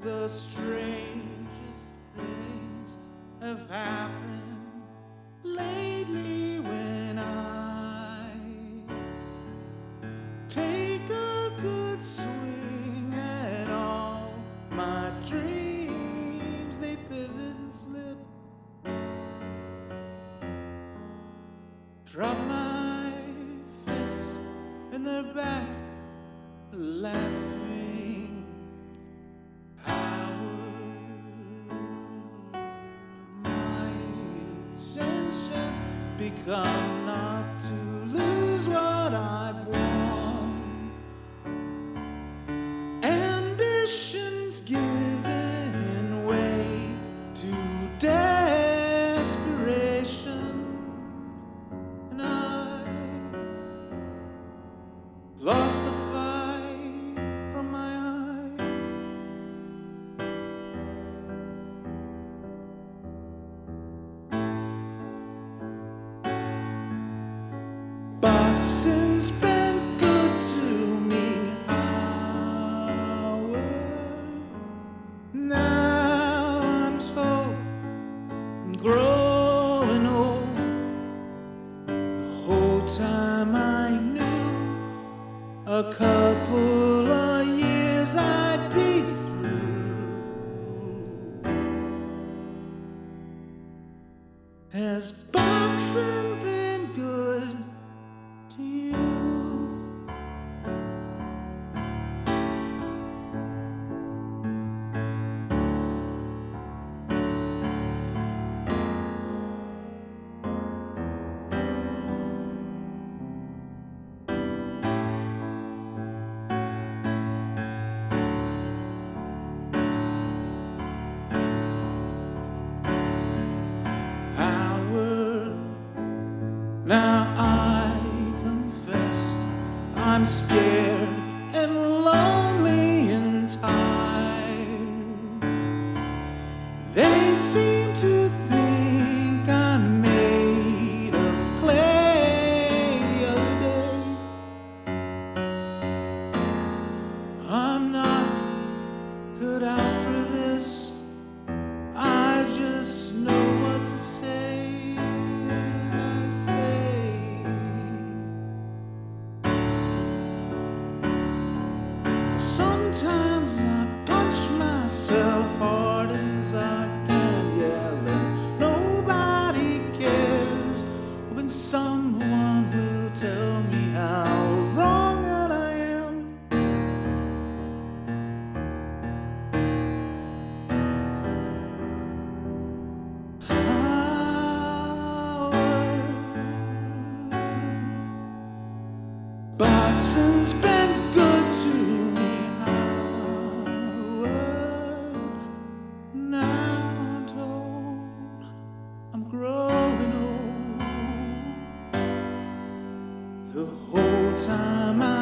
The strangest things have happened lately when I take a good swing at all my dreams. They pivot and slip, drop my fists and they're back laughing. Become not to lose what I've won. Ambition's given way to desperation, and I lost the fight from my eye. Boxing's been good to me, Howard. Now I'm told I'm growing old. The whole time I knew a couple of years I'd be through. Has boxing been good to you? Howard, now I confess I'm scared and lonely and tired. They seem to think I'm made of clay. The other day, I'm not cut out for this. I just know what to say, and I say, sometimes I punch myself hard as I can, yell, and nobody cares. When someone will tell me how wrong that I am. Boxing's been good to me, Howard. Now I'm told I'm growing old. The whole time